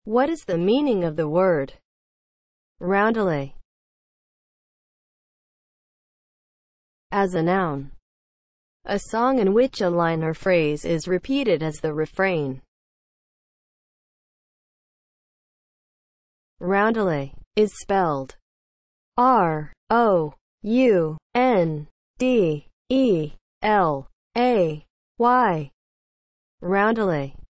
What is the meaning of the word roundelay as a noun? A song in which a line or phrase is repeated as the refrain. Roundelay is spelled R-O-U-N-D-E-L-A-Y. Roundelay.